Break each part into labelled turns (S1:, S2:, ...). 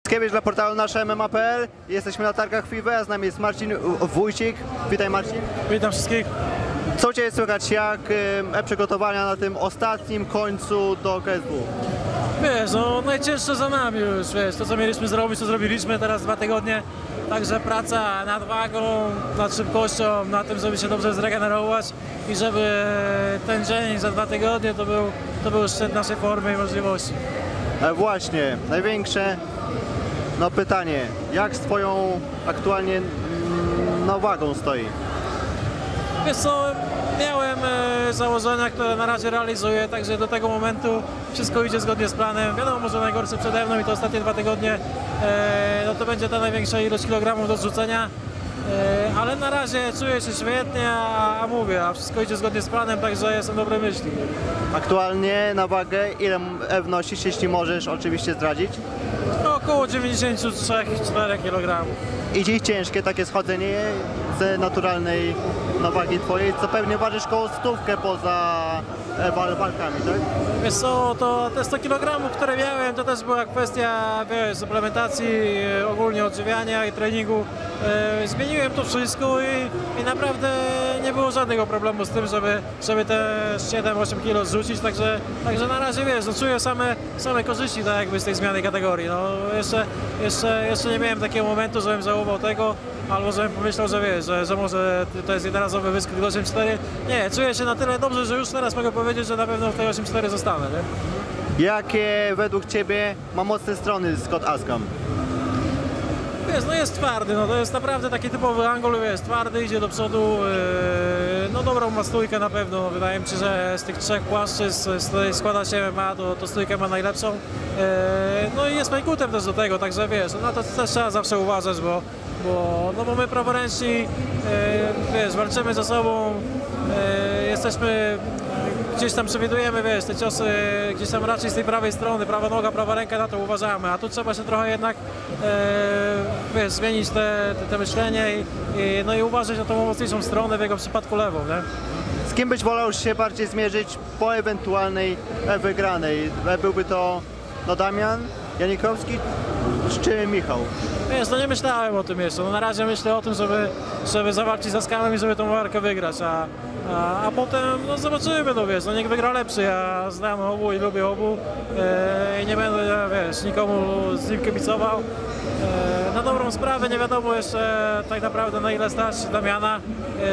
S1: Wojtkiewicz dla portalu Nasze MMA.pl. Jesteśmy na targach FIWE, a z nami jest Marcin Wójcik. Witaj, Marcin.
S2: Witam wszystkich.
S1: Co u Ciebie słychać, jak przygotowania na tym ostatnim końcu do KSW?
S2: Wiesz, no najcięższe za nami już, wiesz, to co mieliśmy zrobić, to zrobiliśmy teraz 2 tygodnie. Także praca nad wagą, nad szybkością, na tym, żeby się dobrze zregenerować i żeby ten dzień za 2 tygodnie to był szczyt naszej formy i możliwości.
S1: Właśnie, największe pytanie, jak z Twoją aktualnie wagą stoi?
S2: Wiesz co, miałem założenia, które na razie realizuję, także do tego momentu wszystko idzie zgodnie z planem. Wiadomo, może najgorsze przede mną i to ostatnie 2 tygodnie, no to będzie ta największa ilość kilogramów do zrzucenia. Ale na razie czuję się świetnie, a mówię, a wszystko idzie zgodnie z planem, także jestem dobrej myśli.
S1: Aktualnie na wagę ile wnosisz, jeśli możesz oczywiście zdradzić?
S2: No, około 93-4 kg.
S1: I dziś ciężkie takie schodzenie z naturalnej wagi Twojej, co pewnie ważysz koło 100 poza walkami, tak?
S2: Wiesz co, te 100 kg, które miałem, to też była kwestia, wiesz, suplementacji, ogólnie odżywiania i treningu. Zmieniłem to wszystko i naprawdę nie było żadnego problemu z tym, żeby te 7-8 kg zrzucić, także na razie, wiesz, no czuję same korzyści tak jakby z tej zmiany kategorii. No, jeszcze nie miałem takiego momentu, żebym żałował tego, albo żebym pomyślał, że wiesz, że może to jest jednorazowy wyskok do 8.4. Nie, czuję się na tyle dobrze, że już teraz mogę powiedzieć, że na pewno w tej 8.4 zostanę, nie?
S1: Jakie według Ciebie ma mocne strony Scott Askham?
S2: Wiesz, no jest twardy, no to jest naprawdę taki typowy Angol, jest twardy, idzie do przodu, no dobrą ma stójkę na pewno, no, wydaje mi się, że z tych 3 płaszczyzn, z której składa się MMA, to stójkę ma najlepszą, no i jest majkutem też do tego, także wiesz, no to też trzeba zawsze uważać, bo my praworęczni, wiesz, walczymy ze sobą, jesteśmy, gdzieś tam przewidujemy, wiesz, te ciosy gdzieś tam raczej z tej prawej strony, prawa noga, prawa ręka, na to uważamy, a tu trzeba się trochę jednak, wiesz, zmienić te myślenie no i uważać na tą mocniejszą stronę, w jego przypadku lewą, nie?
S1: Z kim byś wolał się bardziej zmierzyć po ewentualnej wygranej? Byłby to Damian Janikowski czy Michał?
S2: Wiesz, no nie myślałem o tym jeszcze, no na razie myślę o tym, żeby zawalczyć z Askhamem i żeby tą walkę wygrać, a potem no zobaczymy, no wiesz, no niech wygra lepszy, ja znam obu i lubię obu i nie będę, wiesz, nikomu z nim kibicował. Na dobrą sprawę nie wiadomo jeszcze tak naprawdę na ile stać Damiana,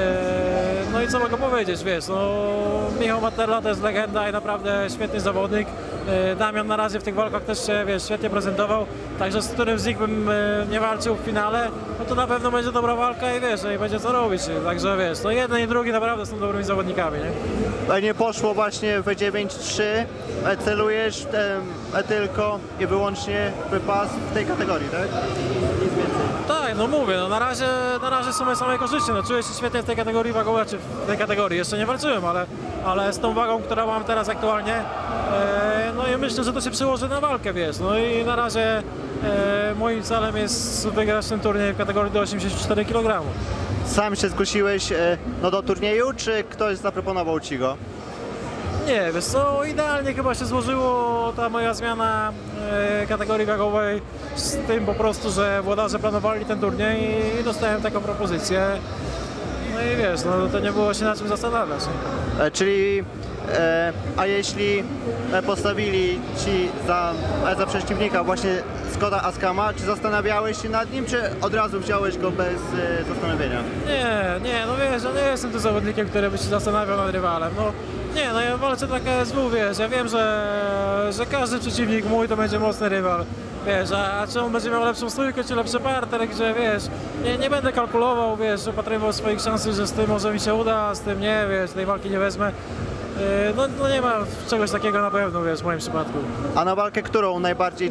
S2: no i co mogę powiedzieć, wiesz, no Michał Materla to jest legenda i naprawdę świetny zawodnik. Damian na razie w tych walkach też się, wiesz, świetnie prezentował, także z którym z nich bym nie walczył w finale, no to na pewno będzie dobra walka i wiesz, no i będzie co robić, także wiesz, no jeden i drugi naprawdę są dobrymi zawodnikami, nie?
S1: Nie poszło właśnie w 9-3, celujesz tylko i wyłącznie wypas w tej kategorii, tak? Nic więcej.
S2: Tak, no mówię, no na razie są same korzyści, no czuję się świetnie w tej kategorii wagowej, czy w tej kategorii, jeszcze nie walczyłem, ale z tą wagą, którą mam teraz aktualnie, no i myślę, że to się przełoży na walkę, wiesz, no i na razie moim celem jest wygrać ten turniej w kategorii do 84 kg.
S1: Sam się zgłosiłeś do turnieju, czy ktoś zaproponował Ci go?
S2: Nie, wiesz co, idealnie chyba się złożyło ta moja zmiana kategorii wagowej z tym po prostu, że włodarze planowali ten turniej i dostałem taką propozycję. No i wiesz, no to nie było się na czym zastanawiać.
S1: Czyli, a jeśli postawili Ci za przeciwnika właśnie Scotta Askhama, czy zastanawiałeś się nad nim, czy od razu wziąłeś go bez zastanowienia?
S2: Nie, no wiesz, ja nie jestem tym zawodnikiem, który by się zastanawiał nad rywalem. No, nie, no ja walczę dla KSW, wiesz, ja wiem, że każdy przeciwnik mój to będzie mocny rywal. Wiesz, a czy on będzie miał lepszą stójkę, czy lepszy parter, gdzie wiesz, nie będę kalkulował, wiesz, opatrywał swoich szans, że z tym może mi się uda, a z tym nie, wiesz, tej walki nie wezmę. No nie ma czegoś takiego na pewno, wiesz, w moim przypadku.
S1: A na walkę którą najbardziej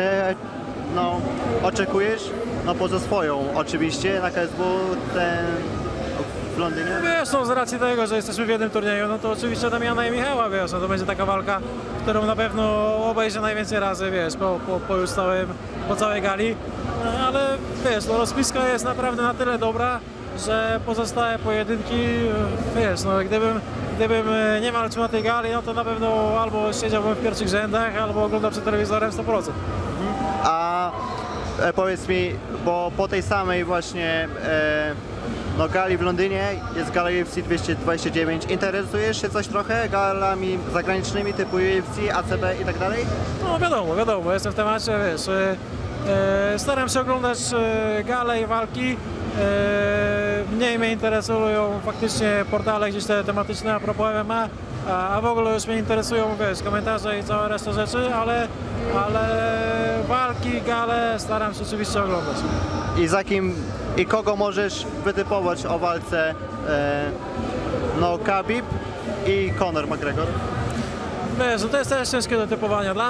S1: oczekujesz? No poza swoją oczywiście, na KSW w Londynie?
S2: Wiesz, no z racji tego, że jesteśmy w jednym turnieju, no to oczywiście Damiana i Michała, wiesz, no to będzie taka walka, którą na pewno obejrzę najwięcej razy, wiesz, po całej gali, no, ale wiesz, no rozpiska jest naprawdę na tyle dobra, że pozostałe pojedynki, wiesz, no gdybym nie walczył na tej gali, no to na pewno albo siedziałbym w pierwszych rzędach, albo oglądał przed telewizorem 100%.
S1: A powiedz mi, bo po tej samej właśnie no, gali w Londynie jest gala UFC 229. Interesujesz się coś trochę galami zagranicznymi typu UFC, ACB i tak dalej?
S2: No wiadomo, jestem w temacie, wiesz, staram się oglądać gale i walki. Mniej mnie interesują faktycznie portale gdzieś te tematyczne a propos MMA, a w ogóle już mnie interesują, wiesz, komentarze i cała reszta rzeczy, ale walki, gale staram się oczywiście oglądać.
S1: I za kim i kogo możesz wytypować o walce no Khabib i Conor McGregor?
S2: Wiesz, no to jest też ciężkie do typowania. Dla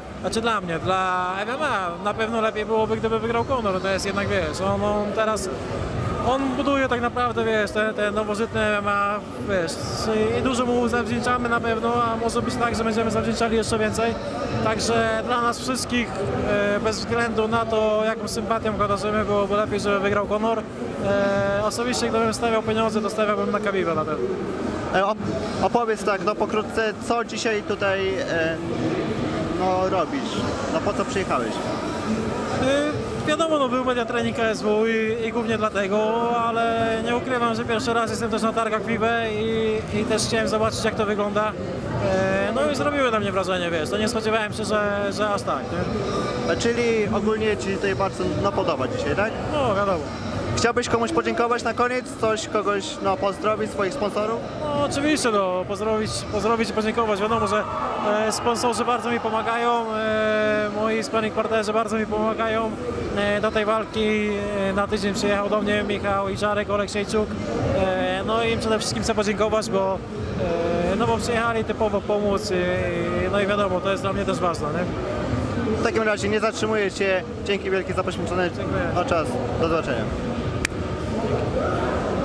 S2: MMA na pewno lepiej byłoby, gdyby wygrał Conor. To jest jednak, wiesz, on buduje tak naprawdę, wiesz, te nowożytne MMA, wiesz, i dużo mu zawdzięczamy na pewno, a może być tak, że będziemy zawdzięczali jeszcze więcej. Także dla nas wszystkich, bez względu na to, jaką sympatią go darzymy, byłoby lepiej, żeby wygrał Conor. Osobiście, gdybym stawiał pieniądze, to stawiałbym na Khabiba na pewno.
S1: Opowiedz tak, no pokrótce, co dzisiaj tutaj no, robisz? No po co przyjechałeś?
S2: Wiadomo, no był media trening KSW i głównie dlatego, ale nie ukrywam, że pierwszy raz jestem też na targach FIBE i też chciałem zobaczyć, jak to wygląda. No i zrobiły na mnie wrażenie, wiesz, to nie spodziewałem się, że aż tak, nie?
S1: Czyli ogólnie Ci tutaj bardzo no, podoba dzisiaj, tak?
S2: No wiadomo.
S1: Chciałbyś komuś podziękować na koniec? Kogoś no, pozdrowić, swoich sponsorów?
S2: No oczywiście, no, pozdrowić i podziękować. Wiadomo, że sponsorzy bardzo mi pomagają, moi sparring partnerzy bardzo mi pomagają. Do tej walki na tydzień przyjechał do mnie Michał Iżarek, Oleksiejczuk. No i im przede wszystkim chcę podziękować, bo przyjechali typowo pomóc no i wiadomo, to jest dla mnie też ważne, nie?
S1: W takim razie nie zatrzymuję Cię. Dzięki wielkie za poświęcony
S2: Dziękuję.
S1: czas. Do zobaczenia.